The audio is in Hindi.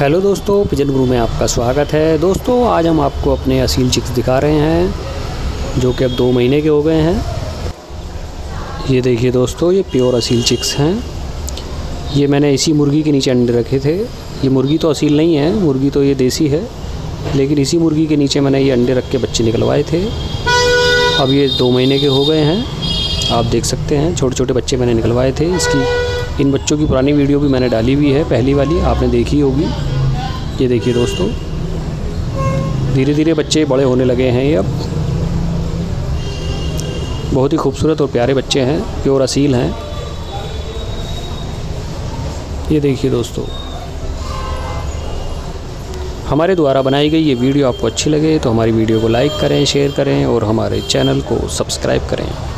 हेलो दोस्तों, पिजन गुरु में आपका स्वागत है। दोस्तों आज हम आपको अपने असील चिक्स दिखा रहे हैं जो कि अब 2 महीने के हो गए हैं। ये देखिए दोस्तों, ये प्योर असील चिक्स हैं। ये मैंने इसी मुर्गी के नीचे अंडे रखे थे। ये मुर्गी तो असील नहीं है, मुर्गी तो ये देसी है, लेकिन इसी मुर्गी के नीचे मैंने ये अंडे रख के बच्चे निकलवाए थे। अब ये 2 महीने के हो गए हैं। आप देख सकते हैं छोटे छोटे बच्चे मैंने निकलवाए थे। इन बच्चों की पुरानी वीडियो भी मैंने डाली हुई है, पहली वाली आपने देखी होगी। ये देखिए दोस्तों, धीरे धीरे बच्चे बड़े होने लगे हैं। ये अब बहुत ही खूबसूरत और प्यारे बच्चे हैं, प्योर असील हैं। ये देखिए दोस्तों, हमारे द्वारा बनाई गई ये वीडियो आपको अच्छी लगे तो हमारी वीडियो को लाइक करें, शेयर करें और हमारे चैनल को सब्सक्राइब करें।